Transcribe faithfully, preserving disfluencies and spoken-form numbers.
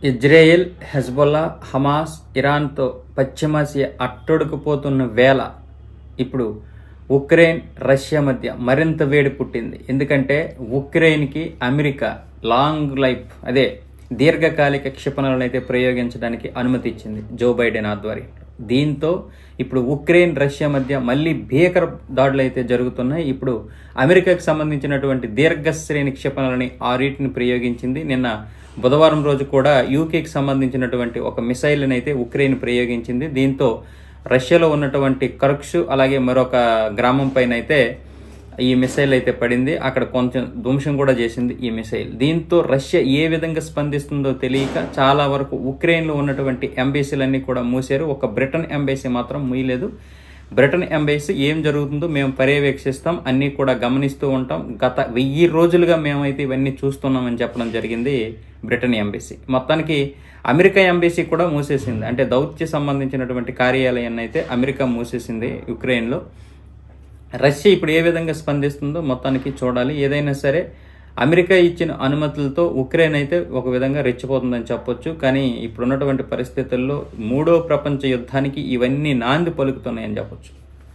Israel, Hezbollah, Hamas, ఇరాన్తో పశ్చిమాసియా అట్టడుకుపోతున్న వేళ ఇప్పుడు ఉక్రెయిన్, రష్యా మధ్య మరింత వేడి పుట్టింది. ఎందుకంటే ఉక్రెయిన్కి అమెరికా లాంగ్ లైఫ్ అదే దీర్ఘకాలిక క్షిపణులను అయితే ప్రయోగించడానికి అనుమతి ఇచ్చింది జో బైడెన్ ఆధ్వర్యంలో. దీంతో ఇప్పుడు ఉక్రెయిన్, రష్యా మధ్య మళ్ళీ భీకర దాడులు అయితే జరుగుతున్నాయి. ఇప్పుడు అమెరికాకు సంబంధించినటువంటి దీర్ఘశ్రేణి క్షిపణులని ఆరీటిని ప్రయోగించింది. నిన్న బుధవారం రోజు కూడా యూకేకి సంబంధించినటువంటి ఒక మిసైల్ని అయితే ఉక్రెయిన్ ప్రయోగించింది. దీంతో రష్యాలో ఉన్నటువంటి కర్క్షు అలాగే మరొక గ్రామం పైన అయితే ఈ మిసైల్ అయితే పడింది. అక్కడ కొంచెం ధ్వంసం కూడా చేసింది ఈ మిసైల్. దీంతో రష్యా ఏ విధంగా స్పందిస్తుందో తెలియక చాలా వరకు ఉక్రెయిన్లో ఉన్నటువంటి ఎంబసీలన్నీ కూడా మూసారు. ఒక బ్రిటన్ ఎంబసీ మాత్రం మూయలేదు. బ్రిటన్ ఎంబసీ ఏం జరుగుతుందో మేము పర్యవేక్షిస్తాం, అన్నీ కూడా గమనిస్తూ ఉంటాం, గత వెయ్యి రోజులుగా మేమైతే ఇవన్నీ చూస్తున్నామని చెప్పడం జరిగింది బ్రిటన్ ఎంబసీ. మొత్తానికి అమెరికా ఎంబసీ కూడా మూసేసింది. అంటే దౌత్య సంబంధించినటువంటి కార్యాలయాన్ని అయితే అమెరికా మూసేసింది ఉక్రెయిన్లో. రష్యా ఇప్పుడు ఏ విధంగా స్పందిస్తుందో మొత్తానికి చూడాలి. ఏదైనా సరే అమెరికా ఇచ్చిన అనుమతులతో ఉక్రెయిన్ అయితే ఒక విధంగా రెచ్చిపోతుందని చెప్పొచ్చు. కానీ ఇప్పుడున్నటువంటి పరిస్థితుల్లో మూడో ప్రపంచ యుద్ధానికి ఇవన్నీ నాంది పలుకుతున్నాయని చెప్పొచ్చు.